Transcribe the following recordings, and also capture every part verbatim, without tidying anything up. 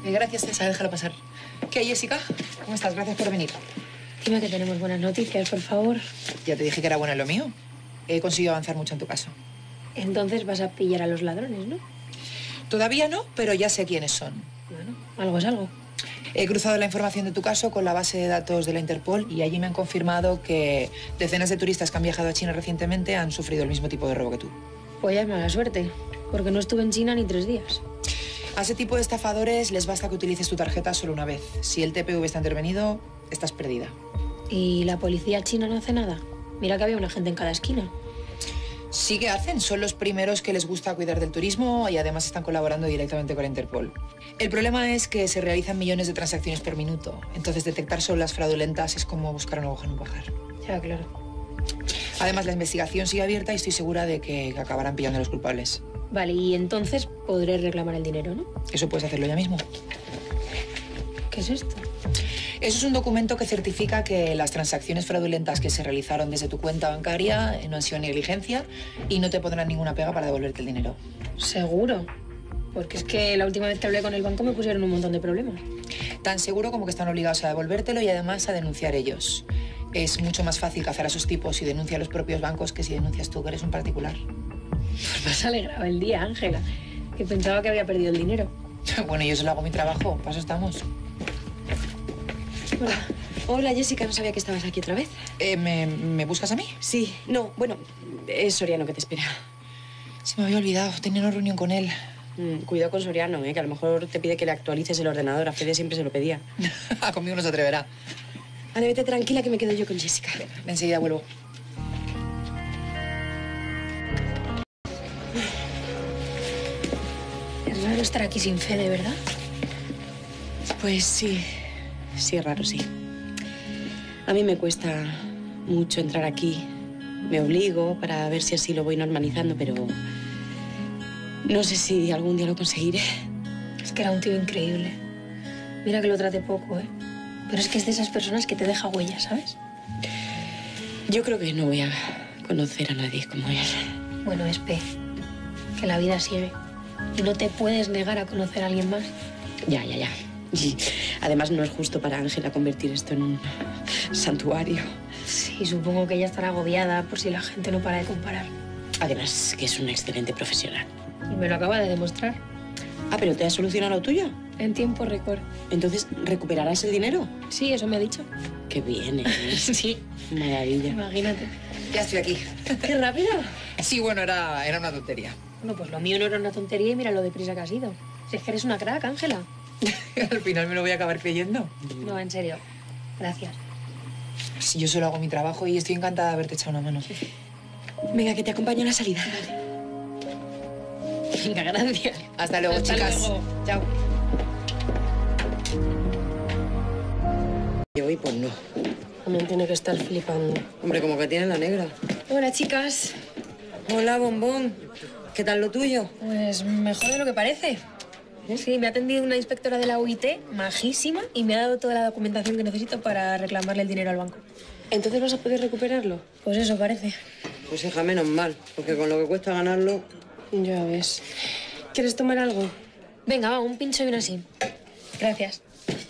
Eh, gracias, César. Déjalo pasar. ¿Qué hay, Jessica? ¿Cómo estás? Gracias por venir. Dime que tenemos buenas noticias, por favor. Ya te dije que era bueno lo mío. He conseguido avanzar mucho en tu caso. Entonces vas a pillar a los ladrones, ¿no? Todavía no, pero ya sé quiénes son. Bueno, algo es algo. He cruzado la información de tu caso con la base de datos de la Interpol y allí me han confirmado que decenas de turistas que han viajado a China recientemente han sufrido el mismo tipo de robo que tú. Pues ya es mala suerte, porque no estuve en China ni tres días. A ese tipo de estafadores les basta que utilices tu tarjeta solo una vez. Si el T P V está intervenido, estás perdida. ¿Y la policía china no hace nada? Mira que había una gente en cada esquina. Sí que hacen. Son los primeros que les gusta cuidar del turismo y además están colaborando directamente con la Interpol. El problema es que se realizan millones de transacciones por minuto. Entonces detectar solo las fraudulentas es como buscar una aguja en un pajar. Ya, claro. Además, la investigación sigue abierta y estoy segura de que acabarán pillando a los culpables. Vale, y entonces podré reclamar el dinero, ¿no? Eso puedes hacerlo ya mismo. ¿Qué es esto? Eso es un documento que certifica que las transacciones fraudulentas que se realizaron desde tu cuenta bancaria no han sido negligencia y no te pondrán ninguna pega para devolverte el dinero. Seguro. Porque es que la última vez que hablé con el banco me pusieron un montón de problemas. Tan seguro como que están obligados a devolvértelo y además a denunciar ellos. Es mucho más fácil cazar a esos tipos y denunciar a los propios bancos que si denuncias tú, que eres un particular. Pues me has alegrado el día, Ángela, que pensaba que había perdido el dinero. Bueno, yo solo hago mi trabajo, para eso estamos. Hola. Hola, Jessica, no sabía que estabas aquí otra vez. Eh, ¿me, ¿Me buscas a mí? Sí, no, bueno, es Soriano que te espera. Se me había olvidado, tenía una reunión con él. Mm, cuidado con Soriano, ¿eh? Que a lo mejor te pide que le actualices el ordenador. A Fede siempre se lo pedía. Conmigo no se atreverá. Vale, vete tranquila que me quedo yo con Jessica. Enseguida vuelvo. Es raro estar aquí sin Fede, ¿verdad? Pues sí, sí es raro, sí. A mí me cuesta mucho entrar aquí. Me obligo para ver si así lo voy normalizando, pero no sé si algún día lo conseguiré. Es que era un tío increíble. Mira que lo traté poco, ¿eh? Pero es que es de esas personas que te deja huella, ¿sabes? Yo creo que no voy a conocer a nadie como él. Bueno, Espe, que la vida sigue. Y no te puedes negar a conocer a alguien más. Ya, ya, ya. Y además no es justo para Ángela convertir esto en un santuario. Sí, supongo que ella estará agobiada por si la gente no para de comparar. Además, que es un excelente profesional. Y me lo acaba de demostrar. Ah, ¿pero te has solucionado lo tuyo? En tiempo récord. Entonces, ¿recuperarás el dinero? Sí, eso me ha dicho. Qué bien, ¿eh? Sí. Maravilla. Imagínate. Ya estoy aquí. ¡Qué rápido! Sí, bueno, era, era una tontería. Bueno, pues lo mío no era una tontería y mira lo deprisa que ha sido. Si es que eres una crack, Ángela. Al final me lo voy a acabar creyendo. No, en serio. Gracias. Si yo solo hago mi trabajo y estoy encantada de haberte echado una mano. Venga, que te acompaño a la salida. Venga, gracias. Hasta luego, Hasta chicas. luego. Chao. Y hoy, pues no. También tiene que estar flipando. Hombre, como que tiene la negra. Hola, chicas. Hola, bombón. ¿Qué tal lo tuyo? Pues mejor de lo que parece. Sí, me ha atendido una inspectora de la U I T, majísima, y me ha dado toda la documentación que necesito para reclamarle el dinero al banco. ¿Entonces vas a poder recuperarlo? Pues eso parece. Pues hija, menos mal, porque con lo que cuesta ganarlo... Ya ves. ¿Quieres tomar algo? Venga, va, un pincho y una así. Gracias.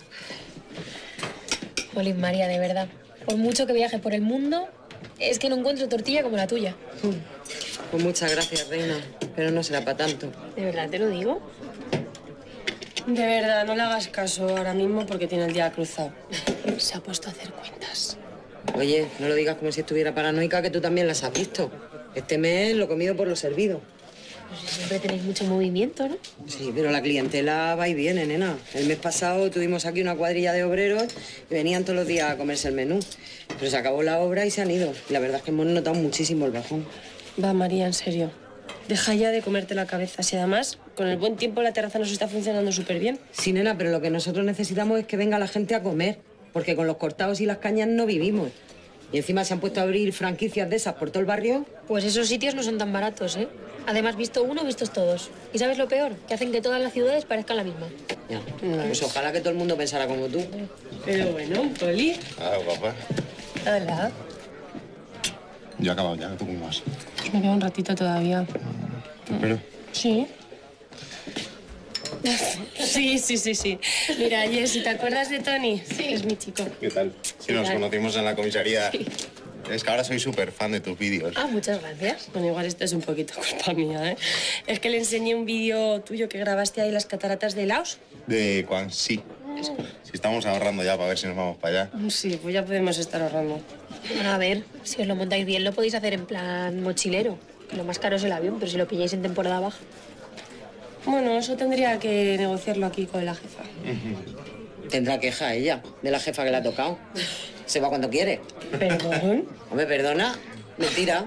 Jolín, María, de verdad. Por mucho que viaje por el mundo, es que no encuentro tortilla como la tuya. Pues muchas gracias, reina, pero no será para tanto. ¿De verdad te lo digo? De verdad, no le hagas caso ahora mismo porque tiene el día cruzado. Se ha puesto a hacer cuentas. Oye, no lo digas como si estuviera paranoica, que tú también las has visto. Este mes lo comido por lo servido. Pues siempre tenéis mucho movimiento, ¿no? Sí, pero la clientela va y viene, nena. El mes pasado tuvimos aquí una cuadrilla de obreros y venían todos los días a comerse el menú. Pero se acabó la obra y se han ido. Y la verdad es que hemos notado muchísimo el bajón. Va, María, en serio. Deja ya de comerte la cabeza. Si además, con el buen tiempo la terraza nos está funcionando súper bien. Sí, nena, pero lo que nosotros necesitamos es que venga la gente a comer. Porque con los cortados y las cañas no vivimos. Y encima se han puesto a abrir franquicias de esas por todo el barrio. Pues esos sitios no son tan baratos, ¿eh? Además, visto uno, vistos todos. ¿Y sabes lo peor? Que hacen que todas las ciudades parezcan la misma. Ya. Pues ojalá que todo el mundo pensara como tú. Pero bueno, Poli. Ah, guapa. Hola. Yo he acabado ya, ¿tú cómo vas? Me queda un ratito todavía. ¿Te espero? Sí. Sí, sí, sí, sí. Mira, Jessy, ¿te acuerdas de Tony? Sí. Es mi chico. ¿Qué tal? Sí, nos conocimos en la comisaría. Sí. Es que ahora soy súper fan de tus vídeos. Ah, muchas gracias. Bueno, igual esto es un poquito culpa mía, ¿eh? Es que le enseñé un vídeo tuyo que grabaste ahí en las cataratas de Laos. De Quan, sí. Si estamos ahorrando ya para ver si nos vamos para allá. Sí, pues ya podemos estar ahorrando. Bueno, a ver, si os lo montáis bien, lo podéis hacer en plan mochilero. Lo más caro es el avión, pero si lo pilláis en temporada baja. Bueno, eso tendría que negociarlo aquí con la jefa. Tendrá queja ella, de la jefa que le ha tocado. Se va cuando quiere. ¿Perdón? Hombre, perdona. Mentira.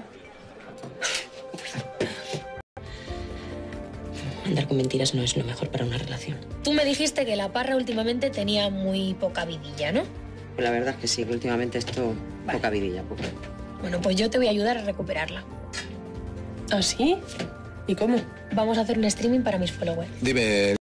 Andar con mentiras no es lo mejor para una relación. Tú me dijiste que la Parra últimamente tenía muy poca vidilla, ¿no? Pues la verdad es que sí, que últimamente esto... Vale. Poca vidilla, poca. Bueno, pues yo te voy a ayudar a recuperarla. ¿Ah, sí? ¿Y cómo? Vamos a hacer un streaming para mis followers. Dime...